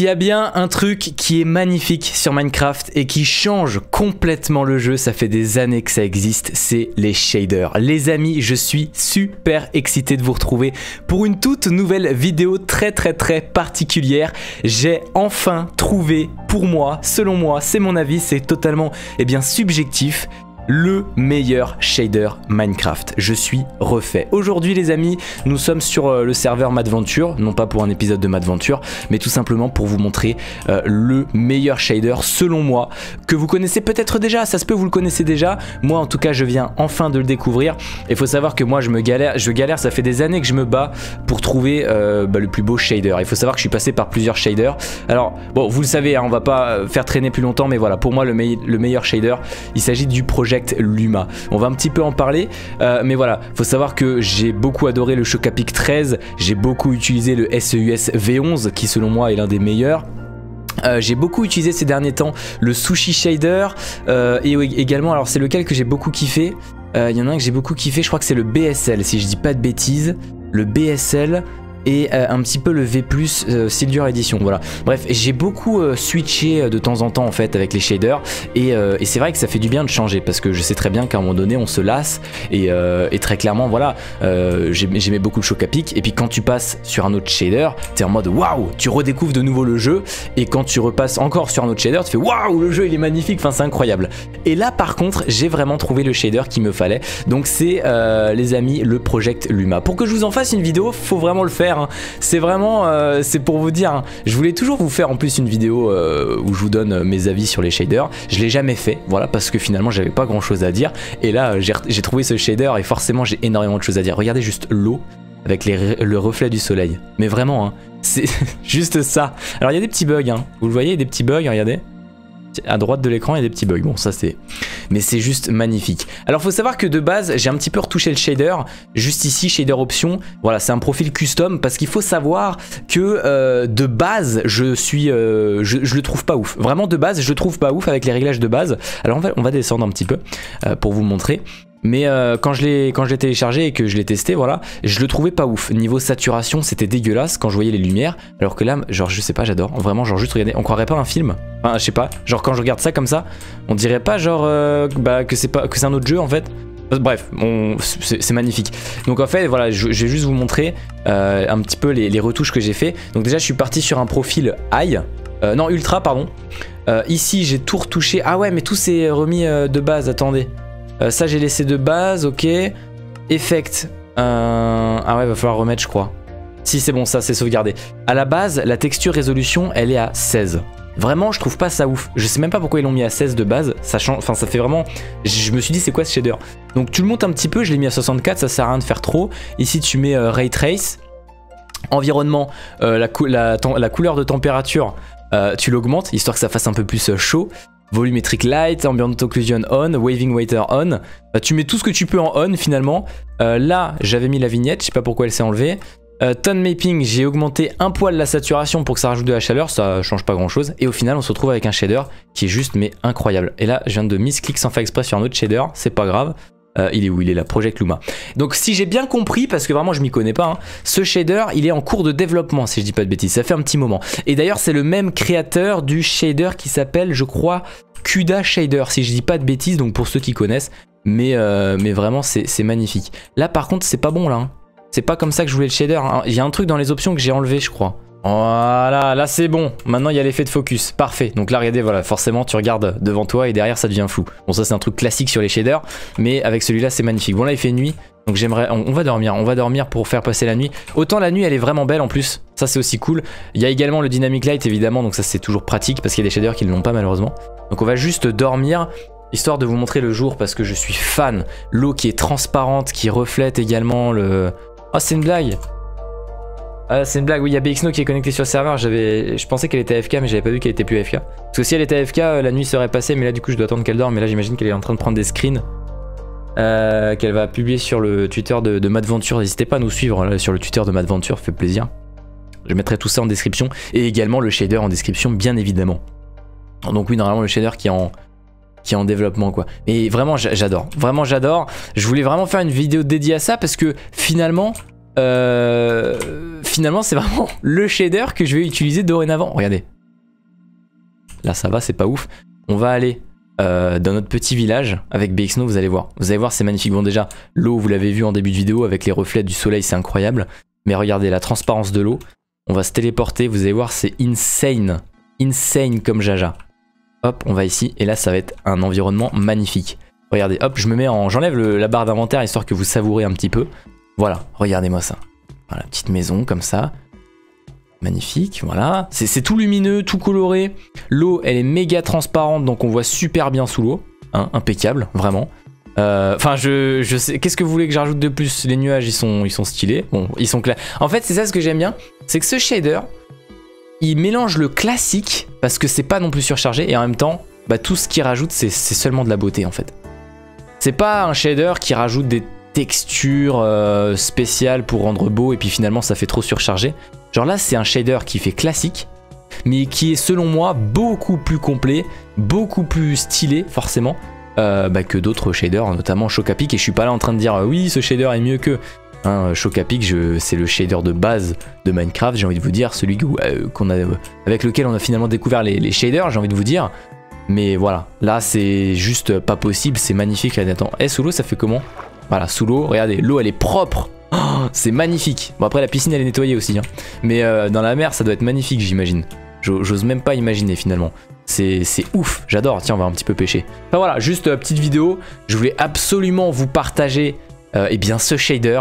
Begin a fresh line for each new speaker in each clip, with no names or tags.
S'il y a bien un truc qui est magnifique sur Minecraft et qui change complètement le jeu, ça fait des années que ça existe, c'est les shaders. Les amis, je suis super excité de vous retrouver pour une toute nouvelle vidéo très particulière. J'ai enfin trouvé, pour moi, selon moi, c'est mon avis, c'est totalement subjectif, le meilleur shader Minecraft. Je suis refait. Aujourd'hui les amis, nous sommes sur le serveur Madventure, non pas pour un épisode de Madventure, mais tout simplement pour vous montrer le meilleur shader selon moi, que vous connaissez peut-être déjà, ça se peut vous le connaissez déjà, moi en tout cas je viens enfin de le découvrir. Il faut savoir que moi je galère, ça fait des années que je me bats pour trouver le plus beau shader. Il faut savoir que je suis passé par plusieurs shaders. Alors bon, vous le savez, hein, on va pas faire traîner plus longtemps, mais voilà, pour moi le meilleur shader, il s'agit du Project Luma. On va un petit peu en parler, mais voilà, faut savoir que j'ai beaucoup adoré le Chocapic 13, j'ai beaucoup utilisé le SEUS V11 qui selon moi est l'un des meilleurs. J'ai beaucoup utilisé ces derniers temps le Sushi Shader et également, alors c'est lequel que j'ai beaucoup kiffé, il y en a un que j'ai beaucoup kiffé, je crois que c'est le BSL si je dis pas de bêtises, le BSL et un petit peu le V+, Silver Edition, voilà. Bref, j'ai beaucoup switché de temps en temps en fait avec les shaders et c'est vrai que ça fait du bien de changer parce que je sais très bien qu'à un moment donné on se lasse et très clairement voilà, j'aimais beaucoup le Chocapic et puis quand tu passes sur un autre shader, t'es en mode waouh, tu redécouvres de nouveau le jeu et quand tu repasses encore sur un autre shader, tu fais waouh, le jeu il est magnifique, enfin c'est incroyable. Et là par contre, j'ai vraiment trouvé le shader qu'il me fallait, donc c'est les amis le Project Luma. Pour que je vous en fasse une vidéo, faut vraiment le faire. C'est vraiment, c'est pour vous dire, hein. Je voulais toujours vous faire en plus une vidéo où je vous donne mes avis sur les shaders. Je l'ai jamais fait, voilà, parce que finalement j'avais pas grand chose à dire. Et là j'ai trouvé ce shader et forcément j'ai énormément de choses à dire. Regardez juste l'eau avec le reflet du soleil. Mais vraiment, hein, c'est juste ça. Alors il y a des petits bugs, hein. Vous le voyez, des petits bugs, regardez. À droite de l'écran il y a des petits bugs, bon ça c'est... Mais c'est juste magnifique. Alors faut savoir que de base j'ai un petit peu retouché le shader. Juste ici, shader option, voilà, c'est un profil custom. Parce qu'il faut savoir que de base je le trouve pas ouf. Vraiment de base je le trouve pas ouf avec les réglages de base. Alors on va descendre un petit peu pour vous montrer. Mais quand je l'ai téléchargé et que je l'ai testé, voilà, je le trouvais pas ouf. Niveau saturation, c'était dégueulasse quand je voyais les lumières. Alors que là, genre, je sais pas, j'adore. Vraiment, genre, juste regardez, on croirait pas un film. Enfin, je sais pas, genre, quand je regarde ça comme ça, on dirait pas, genre, que c'est un autre jeu en fait. Bref, c'est magnifique. Donc en fait, voilà, je vais juste vous montrer un petit peu les retouches que j'ai fait. Donc déjà, je suis parti sur un profil high. Non, ultra, pardon. Ici, j'ai tout retouché. Ah ouais, mais tout s'est remis de base, attendez. Ça j'ai laissé de base, ok. Effect. Ah ouais, va falloir remettre je crois. Si c'est bon, ça c'est sauvegardé. À la base, la texture résolution elle est à 16. Vraiment je trouve pas ça ouf. Je sais même pas pourquoi ils l'ont mis à 16 de base. Ça change, enfin ça fait vraiment... Je me suis dit c'est quoi ce shader. Donc tu le montes un petit peu, je l'ai mis à 64, ça sert à rien de faire trop. Ici tu mets Ray Trace. Environnement, la couleur de température, tu l'augmentes histoire que ça fasse un peu plus chaud. Volumetric Light, Ambient Occlusion on, Waving Water on. Tu mets tout ce que tu peux en on finalement. Là, j'avais mis la vignette, je sais pas pourquoi elle s'est enlevée. Tone Mapping, j'ai augmenté un poil la saturation pour que ça rajoute de la chaleur, ça change pas grand chose. Et au final, on se retrouve avec un shader qui est juste mais incroyable. Et là, je viens de misclick sans faire exprès sur un autre shader, c'est pas grave. Il est où? Il est là, Project Luma. Donc si j'ai bien compris, parce que vraiment je m'y connais pas, hein, ce shader il est en cours de développement si je dis pas de bêtises, ça fait un petit moment. Et d'ailleurs c'est le même créateur du shader qui s'appelle je crois Cuda Shader si je dis pas de bêtises, donc pour ceux qui connaissent. Mais vraiment c'est magnifique. Là par contre c'est pas bon là, hein. C'est pas comme ça que je voulais le shader, hein. Il y a un truc dans les options que j'ai enlevé je crois. Voilà, là c'est bon, maintenant il y a l'effet de focus, parfait. Donc là regardez, voilà, forcément tu regardes devant toi et derrière ça devient flou. Bon ça c'est un truc classique sur les shaders, mais avec celui-là c'est magnifique. Bon là il fait nuit, donc j'aimerais, on va dormir pour faire passer la nuit. Autant la nuit elle est vraiment belle en plus, ça c'est aussi cool. Il y a également le Dynamic Light évidemment, donc ça c'est toujours pratique parce qu'il y a des shaders qui ne l'ont pas malheureusement. Donc on va juste dormir, histoire de vous montrer le jour parce que je suis fan. L'eau qui est transparente, qui reflète également le... Oh c'est une blague. C'est une blague, oui, il y a BXNO qui est connecté sur le serveur, je pensais qu'elle était AFK mais j'avais pas vu qu'elle était plus AFK. Parce que si elle était AFK, la nuit serait passée, mais là du coup je dois attendre qu'elle dorme, mais là j'imagine qu'elle est en train de prendre des screens. Qu'elle va publier sur le Twitter de Madventure, n'hésitez pas à nous suivre là, sur le Twitter de Madventure, ça fait plaisir. Je mettrai tout ça en description, et également le shader en description bien évidemment. Donc oui, normalement le shader qui est en développement quoi. Et vraiment j'adore, je voulais vraiment faire une vidéo dédiée à ça parce que finalement... finalement c'est vraiment le shader que je vais utiliser dorénavant. Regardez, là ça va, c'est pas ouf. On va aller dans notre petit village avec BXNO, vous allez voir. Vous allez voir, c'est magnifique. Bon déjà, l'eau, vous l'avez vu en début de vidéo, avec les reflets du soleil, c'est incroyable. Mais regardez la transparence de l'eau. On va se téléporter, vous allez voir, c'est insane. Insane comme jaja. Hop, on va ici, et là ça va être un environnement magnifique. Regardez, hop, je me mets en... J'enlève la barre d'inventaire, histoire que vous savourez un petit peu. Voilà, regardez-moi ça. Voilà, petite maison comme ça. Magnifique, voilà. C'est tout lumineux, tout coloré. L'eau, elle est méga transparente, donc on voit super bien sous l'eau. Hein, impeccable, vraiment. Enfin, je sais. Qu'est-ce que vous voulez que j'ajoute de plus? Les nuages, ils sont stylés. Bon, ils sont clairs. En fait, c'est ça ce que j'aime bien. C'est que ce shader, il mélange le classique, parce que c'est pas non plus surchargé, et en même temps, bah, tout ce qu'il rajoute, c'est seulement de la beauté, en fait. C'est pas un shader qui rajoute des textures spéciales pour rendre beau, et puis finalement, ça fait trop surchargé. Genre là, c'est un shader qui fait classique, mais qui est selon moi beaucoup plus complet, beaucoup plus stylé forcément bah, que d'autres shaders, notamment Chocapic. Et je suis pas là en train de dire oui, ce shader est mieux que... Hein, Chocapic, c'est le shader de base de Minecraft, j'ai envie de vous dire, celui avec lequel on a finalement découvert les shaders, j'ai envie de vous dire. Mais voilà, là c'est juste pas possible, c'est magnifique. Attends, sous l'eau ça fait comment? Voilà, sous l'eau, regardez, l'eau elle est propre. Oh, c'est magnifique. Bon après la piscine elle est nettoyée aussi hein. Mais dans la mer ça doit être magnifique j'imagine. J'ose même pas imaginer finalement. C'est ouf, j'adore. Tiens on va un petit peu pêcher. Enfin voilà, juste petite vidéo. Je voulais absolument vous partager eh bien ce shader.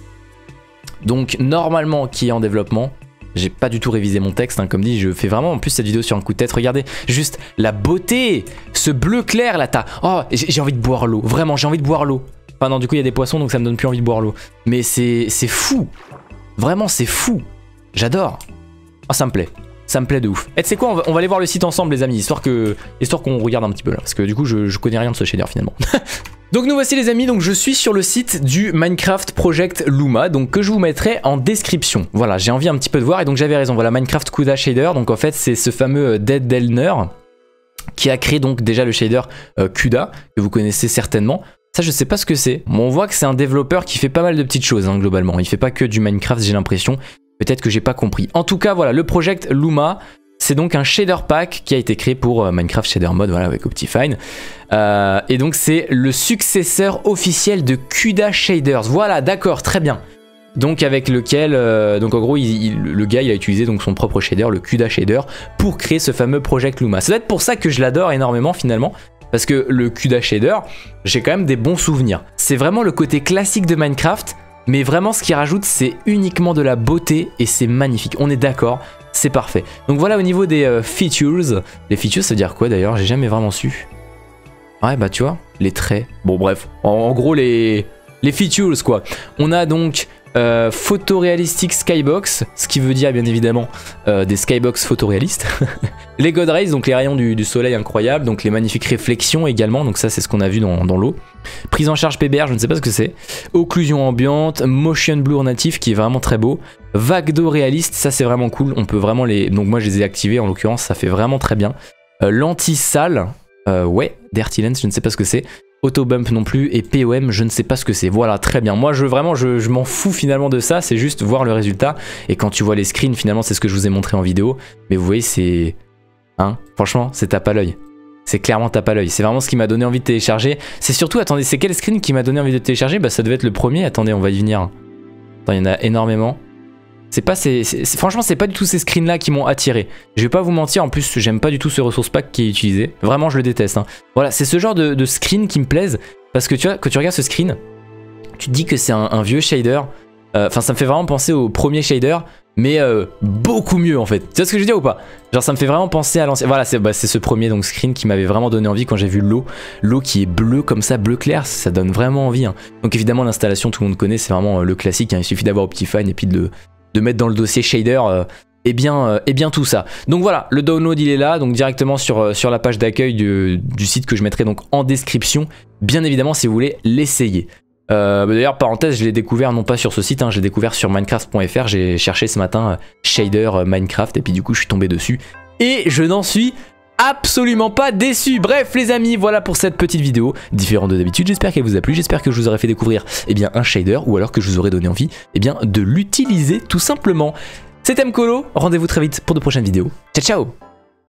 Donc normalement qui est en développement. J'ai pas du tout révisé mon texte hein, comme dit, je fais vraiment en plus cette vidéo sur un coup de tête. Regardez juste la beauté. Ce bleu clair là, oh j'ai envie de boire l'eau. Vraiment j'ai envie de boire l'eau. Enfin non, du coup il y a des poissons donc ça me donne plus envie de boire l'eau. Mais c'est fou. Vraiment c'est fou. J'adore. Oh ça me plaît. Ça me plaît de ouf. Et tu sais quoi, on va aller voir le site ensemble les amis, histoire qu'on regarde un petit peu là. Parce que du coup je connais rien de ce shader finalement. Donc nous voici les amis, donc je suis sur le site du Minecraft Project Luma, donc que je vous mettrai en description. Voilà, j'ai envie un petit peu de voir et donc j'avais raison, voilà Minecraft Kuda Shader, donc en fait c'est ce fameux Dead Delner qui a créé donc déjà le shader Kuda, que vous connaissez certainement. Ça je sais pas ce que c'est, bon, on voit que c'est un développeur qui fait pas mal de petites choses hein, globalement, il fait pas que du Minecraft j'ai l'impression, peut-être que j'ai pas compris. En tout cas voilà, le Project Luma, c'est donc un shader pack qui a été créé pour Minecraft Shader Mode, voilà, avec Optifine. Et donc c'est le successeur officiel de Kuda Shaders. Voilà, d'accord, très bien. Donc avec lequel, donc en gros, le gars il a utilisé donc son propre shader, le Kuda Shader, pour créer ce fameux Project Luma. Ça doit être pour ça que je l'adore énormément finalement. Parce que le Kuda Shader, j'ai quand même des bons souvenirs. C'est vraiment le côté classique de Minecraft, mais vraiment ce qu'il rajoute, c'est uniquement de la beauté et c'est magnifique. On est d'accord, c'est parfait. Donc voilà au niveau des features. Les features, ça veut dire quoi d'ailleurs? J'ai jamais vraiment su. Ouais, bah tu vois, les traits. Bon bref, en gros les features quoi. On a donc photoréalistique skybox, ce qui veut dire bien évidemment des skybox photoréalistes. Les God Rays, donc les rayons du soleil incroyables, donc les magnifiques réflexions également, donc ça c'est ce qu'on a vu dans l'eau. Prise en charge PBR, je ne sais pas ce que c'est. Occlusion ambiante, motion blur natif qui est vraiment très beau. Vague d'eau réaliste, ça c'est vraiment cool, on peut vraiment les... Donc moi je les ai activés en l'occurrence, ça fait vraiment très bien. L'anti-sale, ouais, Dirty Lens, je ne sais pas ce que c'est. Auto bump non plus et POM je ne sais pas ce que c'est. Voilà, très bien. Moi je m'en fous finalement de ça, c'est juste voir le résultat. Et quand tu vois les screens finalement c'est ce que je vous ai montré en vidéo. Mais vous voyez c'est... Hein, franchement c'est tape à l'œil. C'est clairement tape à l'œil. C'est vraiment ce qui m'a donné envie de télécharger. C'est surtout, attendez, c'est quel screen qui m'a donné envie de télécharger? Bah ça devait être le premier, attendez on va y venir. Attends, il y en a énormément. C'est pas franchement c'est pas du tout ces screens là qui m'ont attiré. Je vais pas vous mentir, en plus j'aime pas du tout ce resource pack qui est utilisé. Vraiment je le déteste hein. Voilà, c'est ce genre de screen qui me plaise. Parce que tu vois, quand tu regardes ce screen, tu te dis que c'est un vieux shader. Enfin ça me fait vraiment penser au premier shader, mais beaucoup mieux en fait. Tu vois ce que je veux dire ou pas? Genre ça me fait vraiment penser à l'ancien. Voilà, c'est ce premier donc screen qui m'avait vraiment donné envie quand j'ai vu l'eau. L'eau qui est bleue comme ça, bleu clair, ça donne vraiment envie hein. Donc évidemment l'installation tout le monde connaît, c'est vraiment le classique hein. Il suffit d'avoir Optifine et puis de mettre dans le dossier shader et bien tout ça. Donc voilà, le download il est là, donc directement sur la page d'accueil du site que je mettrai donc en description, bien évidemment si vous voulez l'essayer. D'ailleurs parenthèse, je l'ai découvert non pas sur ce site, hein, je l'ai découvert sur minecraft.fr, j'ai cherché ce matin shader Minecraft et puis du coup je suis tombé dessus et je n'en suis absolument pas déçu. Bref les amis, voilà pour cette petite vidéo différente de d'habitude, j'espère qu'elle vous a plu, j'espère que je vous aurai fait découvrir eh bien, un shader ou alors que je vous aurai donné envie eh bien, de l'utiliser tout simplement. C'était Mkolo, rendez-vous très vite pour de prochaines vidéos. Ciao ciao.